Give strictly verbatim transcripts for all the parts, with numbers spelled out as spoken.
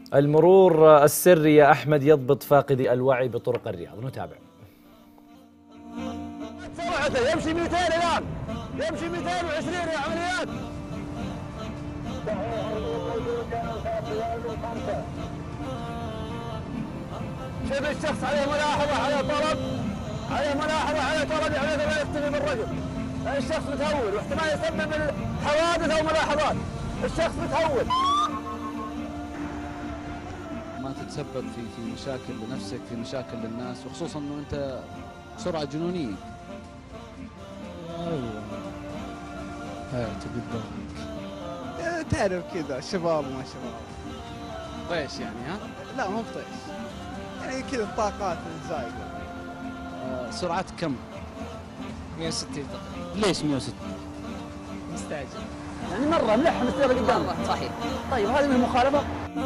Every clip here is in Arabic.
المرور السري يا أحمد يضبط فاقدي الوعي بطرق الرياض، نتابع. سرعته يمشي مئتين الآن، يمشي مئتين وعشرين يا عمليات. شوف الشخص عليه ملاحظة على طلب، عليه ملاحظة على طلب يعني لا يكتفي بالرجل. الشخص متهور واحتمال يسبب حوادث أو ملاحظات. الشخص متهور. ما تتسبب في في مشاكل لنفسك، في مشاكل للناس، وخصوصا انه انت سرعة جنونية. ايوه ايه تبي تدورك. تعرف كذا شباب ما شباب. طيش يعني ها؟ لا مو بطيش. يعني كذا الطاقات الزايدة. آه سرعتك كم؟ مئة وستين تقريبا. ليش مئة وستين؟ مستعجل. يعني مرة ملحم السيارة قدامك. صحيح. طيب هذه من المخالفة؟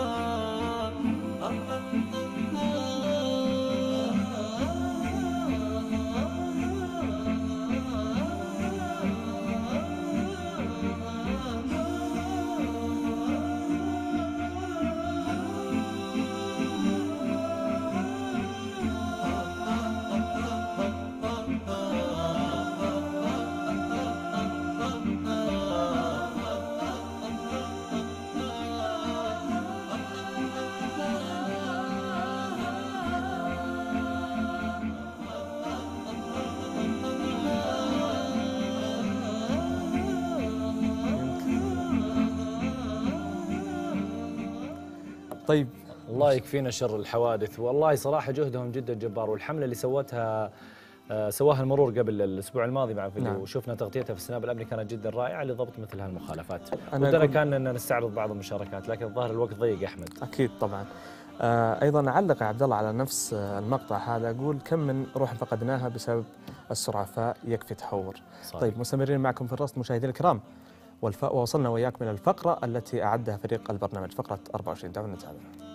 طيب الله يكفينا شر الحوادث، والله صراحة جهدهم جدا جبار، والحملة اللي سوتها سواها المرور قبل الأسبوع الماضي مع فيديو، نعم. وشفنا تغطيتها في السناب الأمني كانت جدا رائعة لضبط مثل هالمخالفات. ودنا كان أن نستعرض بعض المشاركات لكن الظاهر الوقت ضيق. أحمد أكيد طبعا. آه أيضا أعلق عبد الله على نفس المقطع هذا، أقول كم من روح فقدناها بسبب السرعة فيكفي تهور. صحيح. طيب مستمرين معكم في الرصد مشاهدينا الكرام، ووصلنا وإياكم إلى الفقرة التي أعدها فريق البرنامج، فقرة أربعة وعشرين. دعونا نتابع.